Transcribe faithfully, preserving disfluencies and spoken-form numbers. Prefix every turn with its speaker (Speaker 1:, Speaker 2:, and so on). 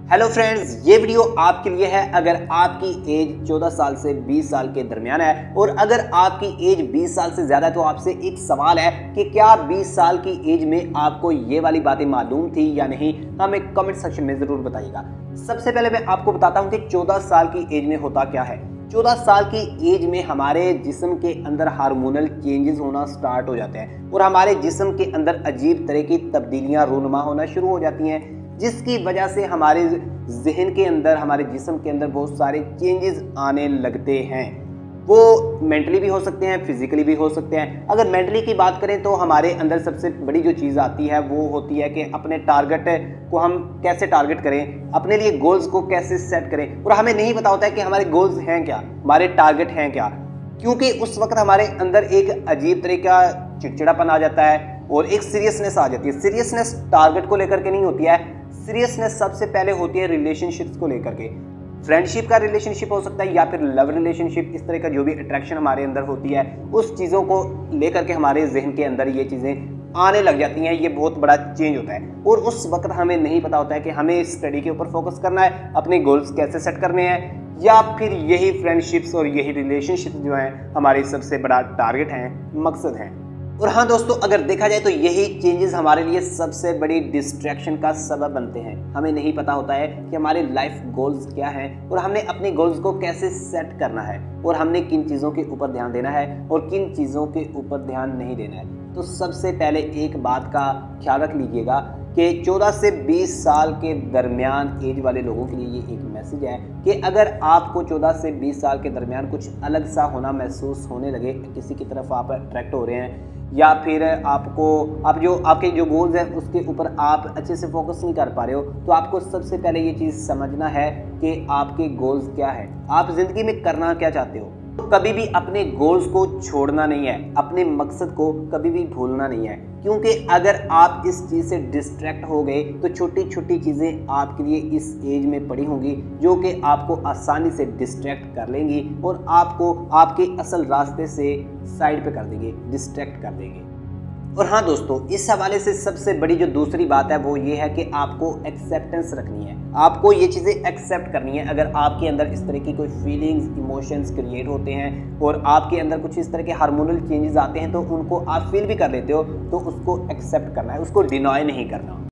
Speaker 1: Hello friends, ये video आपके लिए है अगर आपकी एज चौदह साल से बीस साल के दरमियान है और अगर आपकी एज बीस साल से ज़्यादा है तो आपसे एक सवाल है कि क्या बीस साल की एज में आपको ये वाली बातें मालूम थी या नहीं। हमें कमेंट सेक्शन में ज़रूर बताइएगा। सबसे पहले मैं आपको बताता हूँ कि चौदह साल की एज में होता क्या है। चौदह साल की एज में हमारे जिस्म के अंदर हार्मोनल चेंजेस होना स्टार्ट हो जाते हैं और हमारे जिस्म के अंदर अजीब तरह की तब्दीलियाँ रूनुमा होना शुरू हो जाती हैं, जिसकी वजह से हमारे जहन के अंदर, हमारे जिस्म के अंदर बहुत सारे चेंजेस आने लगते हैं। वो मेंटली भी हो सकते हैं, फिजिकली भी हो सकते हैं। अगर मेंटली की बात करें तो हमारे अंदर सबसे बड़ी जो चीज़ आती है वो होती है कि अपने टारगेट को हम कैसे टारगेट करें, अपने लिए गोल्स को कैसे सेट करें। और हमें नहीं पता होता है कि हमारे गोल्स हैं क्या, हमारे टारगेट हैं क्या, क्योंकि उस वक्त हमारे अंदर एक अजीब तरह का चिड़चिड़ापन आ जाता है और एक सीरियसनेस आ जाती है। सीरियसनेस टारगेट को लेकर के नहीं होती है, सीरियसनेस सबसे पहले होती है रिलेशनशिप्स को लेकर के। फ्रेंडशिप का रिलेशनशिप हो सकता है या फिर लव रिलेशनशिप, इस तरह का जो भी अट्रैक्शन हमारे अंदर होती है उस चीज़ों को लेकर के हमारे जहन के अंदर ये चीज़ें आने लग जाती हैं। ये बहुत बड़ा चेंज होता है और उस वक्त हमें नहीं पता होता है कि हमें स्टडी के ऊपर फोकस करना है, अपने गोल्स कैसे सेट करने हैं, या फिर यही फ्रेंडशिप्स और यही रिलेशनशिप जो हैं हमारे सबसे बड़ा टारगेट हैं, मकसद हैं। और हाँ दोस्तों, अगर देखा जाए तो यही चेंजेस हमारे लिए सबसे बड़ी डिस्ट्रैक्शन का सबब बनते हैं। हमें नहीं पता होता है कि हमारे लाइफ गोल्स क्या हैं और हमने अपने गोल्स को कैसे सेट करना है और हमने किन चीज़ों के ऊपर ध्यान देना है और किन चीज़ों के ऊपर ध्यान नहीं देना है। तो सबसे पहले एक बात का ख्याल रख लीजिएगा कि चौदह से बीस साल के दरमियान एज वाले लोगों के लिए ये एक मैसेज है कि अगर आपको चौदह से बीस साल के दरमियान कुछ अलग सा होना महसूस होने लगे, किसी की तरफ आप अट्रैक्ट हो रहे हैं या फिर आपको आप जो आपके जो गोल्स हैं उसके ऊपर आप अच्छे से फोकस नहीं कर पा रहे हो, तो आपको सबसे पहले ये चीज़ समझना है कि आपके गोल्स क्या है, आप ज़िंदगी में करना क्या चाहते हो। तो कभी भी अपने गोल्स को छोड़ना नहीं है, अपने मकसद को कभी भी भूलना नहीं है, क्योंकि अगर आप इस चीज़ से डिस्ट्रैक्ट हो गए तो छोटी छोटी चीज़ें आपके लिए इस एज में पड़ी होंगी जो कि आपको आसानी से डिस्ट्रैक्ट कर लेंगी और आपको आपके असल रास्ते से साइड पे कर देंगे, डिस्ट्रैक्ट कर देंगे। और हाँ दोस्तों, इस हवाले से सबसे बड़ी जो दूसरी बात है वो ये है कि आपको एक्सेप्टेंस रखनी है, आपको ये चीज़ें एक्सेप्ट करनी है। अगर आपके अंदर इस तरह की कोई फीलिंग्स, इमोशंस क्रिएट होते हैं और आपके अंदर कुछ इस तरह के हार्मोनल चेंजेस आते हैं तो उनको आप फील भी कर लेते हो, तो उसको एक्सेप्ट करना है, उसको डिनाय नहीं करना।